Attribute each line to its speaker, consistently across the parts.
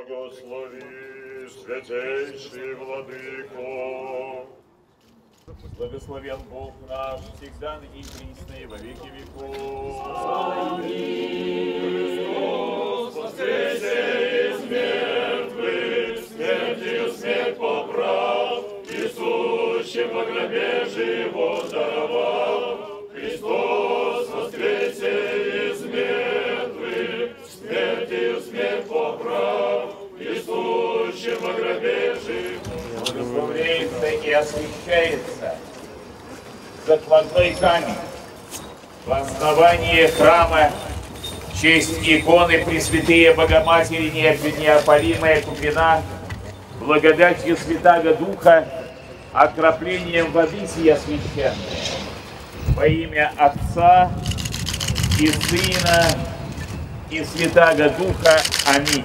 Speaker 1: Благослови, святейший Владыко.
Speaker 2: Благословен Бог наш, всегда ныне и присно и во веки веков.
Speaker 1: Христос воскресе из мертвых, смертью смерть поправ, и сущим во гробе живот даровал. Христос воскресе из мертвых, смертью смерть поправ, и сущим во гробе живот.
Speaker 2: Благословляется и освящается закладной камень в основании храма в честь иконы Пресвятые Богоматери Неопалимая Куприна, благодатью Святаго Духа, окроплением воды сия священной, во имя Отца и Сына и Святаго Духа. Аминь.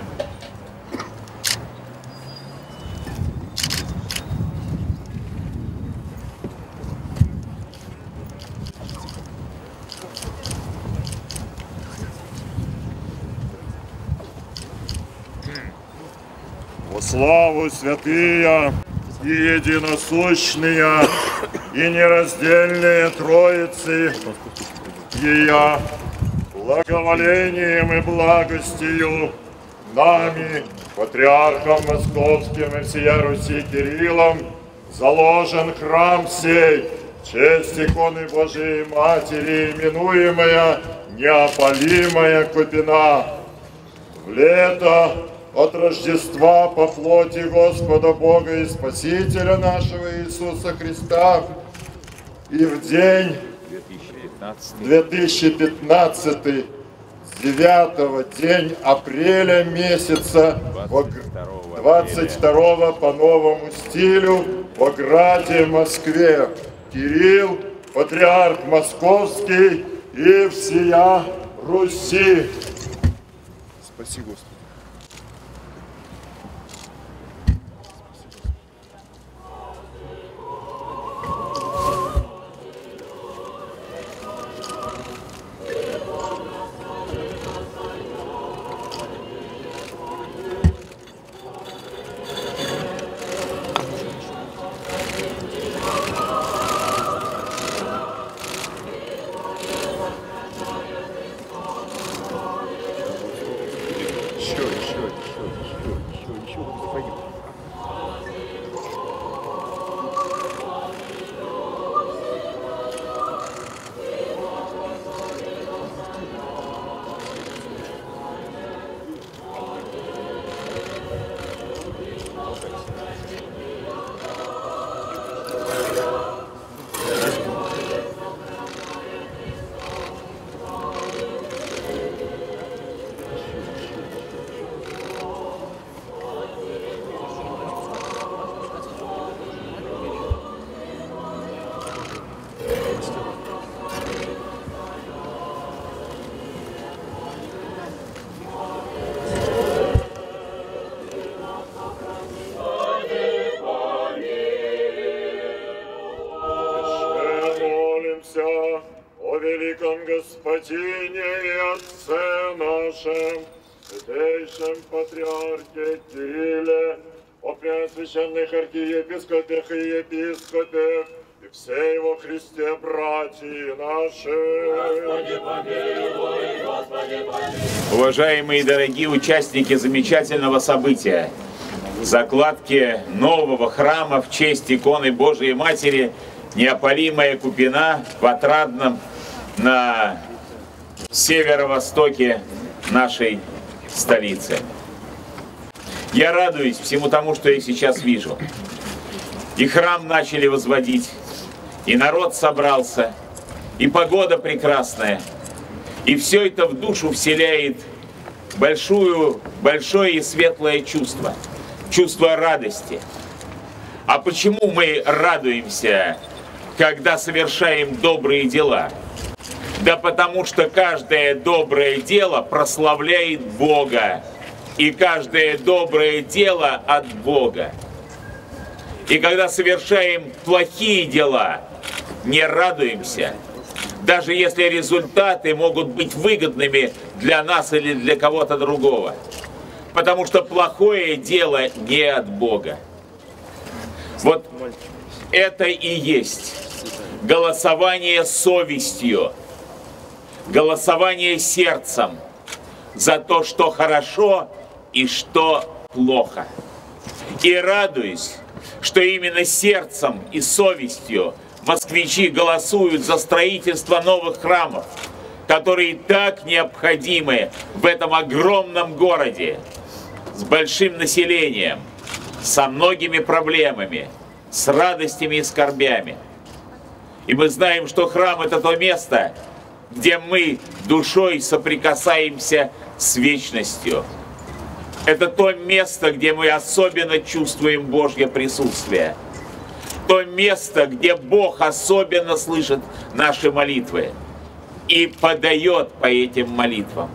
Speaker 1: Во славу святые и единосущные и нераздельные Троицы, Ея, благоволением и благостью нами, Патриархом Московским и всея Руси Кириллом, заложен храм сей, честь иконы Божией Матери, именуемая Неопалимая Куприна. В лето от Рождества по плоти Господа Бога и Спасителя нашего Иисуса Христа и в день 2015, 9 день апреля месяца, 22 по новому стилю в граде Москве, Кирилл, Патриарх Московский и всея Руси.
Speaker 3: Спаси Господи.
Speaker 1: О великом Господине и Отце нашем, святейшем Патриархе Кирилле, о преосвященных архиепископах и епископах, и всей во Христе братья наши. Господи помилуй, Господи помилуй.
Speaker 2: Уважаемые и дорогие участники замечательного события, закладки нового храма в честь иконы Божией Матери Неопалимая Куприна в Отрадном на северо-востоке нашей столицы. Я радуюсь всему тому, что я сейчас вижу. И храм начали возводить, и народ собрался, и погода прекрасная. И все это в душу вселяет большое и светлое чувство. Чувство радости. А почему мы радуемся, когда совершаем добрые дела? Да потому что каждое доброе дело прославляет Бога. И каждое доброе дело от Бога. И когда совершаем плохие дела, не радуемся, даже если результаты могут быть выгодными для нас или для кого-то другого. Потому что плохое дело не от Бога. Вот это и есть голосование совестью, голосование сердцем за то, что хорошо и что плохо. И радуюсь, что именно сердцем и совестью москвичи голосуют за строительство новых храмов, которые так необходимы в этом огромном городе, с большим населением, со многими проблемами, с радостями и скорбями. И мы знаем, что храм – это то место, где мы душой соприкасаемся с вечностью. Это то место, где мы особенно чувствуем Божье присутствие. То место, где Бог особенно слышит наши молитвы и подает по этим молитвам.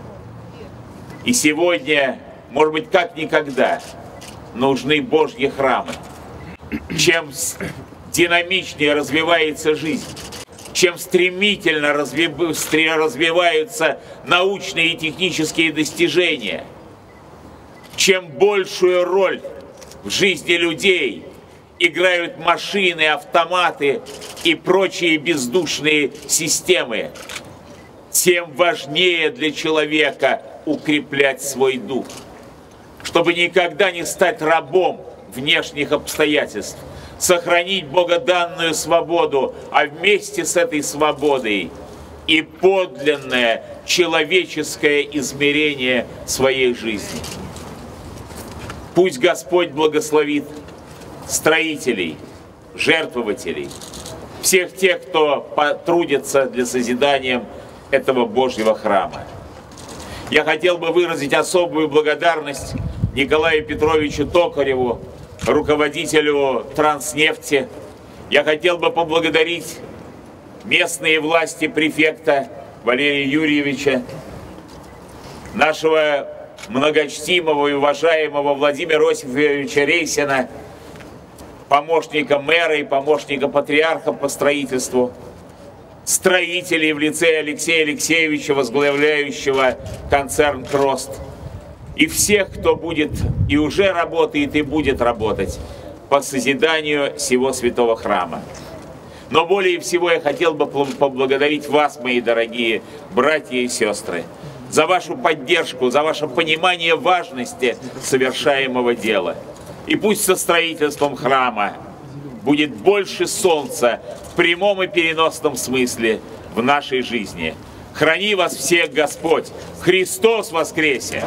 Speaker 2: И сегодня, может быть, как никогда, нужны Божьи храмы. Чем динамичнее развивается жизнь, чем стремительно развиваются научные и технические достижения, чем большую роль в жизни людей играют машины, автоматы и прочие бездушные системы, тем важнее для человека укреплять свой дух, чтобы никогда не стать рабом внешних обстоятельств, сохранить богоданную свободу, а вместе с этой свободой и подлинное человеческое измерение своей жизни. Пусть Господь благословит строителей, жертвователей, всех тех, кто потрудится для созидания этого Божьего храма. Я хотел бы выразить особую благодарность Николаю Петровичу Токареву, руководителю Транснефти. Я хотел бы поблагодарить местные власти, префекта Валерия Юрьевича, нашего многочтимого и уважаемого Владимира Осиповича Рейсина, помощника мэра и помощника патриарха по строительству, строителей в лице Алексея Алексеевича, возглавляющего концерн «Крост», и всех, кто будет и уже работает, и будет работать по созиданию всего святого храма. Но более всего я хотел бы поблагодарить вас, мои дорогие братья и сестры, за вашу поддержку, за ваше понимание важности совершаемого дела. И пусть со строительством храма будет больше солнца в прямом и переносном смысле в нашей жизни. Храни вас всех Господь! Христос воскресе!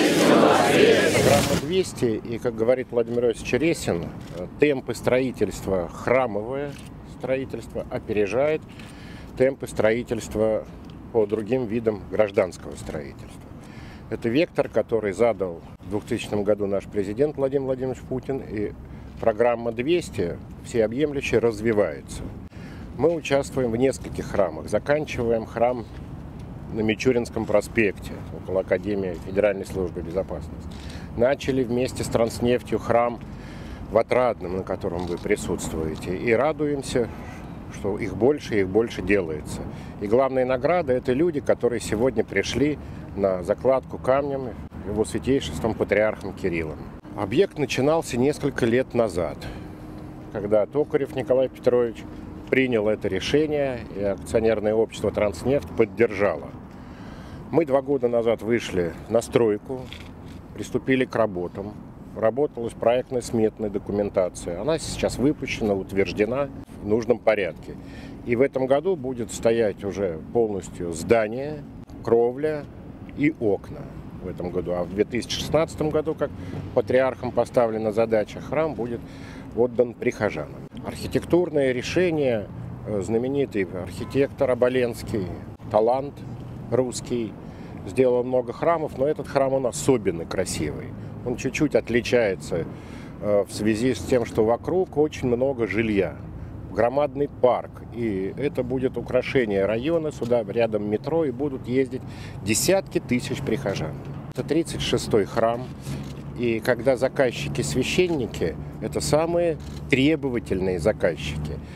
Speaker 4: Программа 200, и, как говорит Владимир Иосифович Ресин, темпы строительства, храмовое строительство опережает темпы строительства по другим видам гражданского строительства. Это вектор, который задал в 2000 году наш президент Владимир Владимирович Путин, и программа 200 всеобъемлюще развивается. Мы участвуем в нескольких храмах, заканчиваем храм на Мичуринском проспекте, около Академии Федеральной службы безопасности. Начали вместе с Транснефтью храм в Отрадном, на котором вы присутствуете, и радуемся, что их больше делается. И главная награда – это люди, которые сегодня пришли на закладку камнем его святейшеством патриархом Кириллом. Объект начинался несколько лет назад, когда Токарев Николай Петрович принял это решение, и акционерное общество «Транснефть» поддержало. Мы 2 года назад вышли на стройку, приступили к работам. Работалась проектная сметная документация. Она сейчас выпущена, утверждена в нужном порядке. И в этом году будет стоять уже полностью здание, кровля и окна в этом году. А в 2016 году, как патриархом поставлена задача, храм будет отдан прихожанам. Архитектурное решение, знаменитый архитектор Оболенский, талант русский, сделал много храмов, но этот храм он особенно красивый. Он чуть-чуть отличается в связи с тем, что вокруг очень много жилья, громадный парк, и это будет украшение района, сюда рядом метро, и будут ездить десятки тысяч прихожан. Это 36-й храм, и когда заказчики-священники, это самые требовательные заказчики.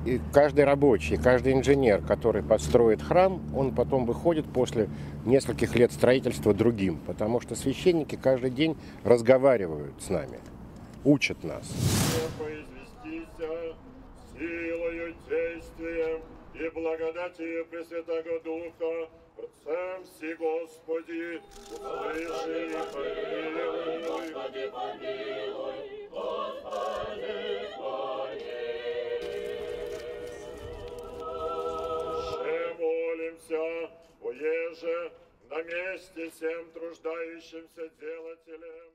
Speaker 4: И каждый рабочий, каждый инженер, который построит храм, он потом выходит после нескольких лет строительства другим, потому что священники каждый день разговаривают с нами, учат нас.
Speaker 1: Силою, действием и благодатью Пресвятого Духа, Отцем все Господи, услыши и помилуй. Господи, помилуй, Господи, молимся, оеже на месте всем труждающимся делателям.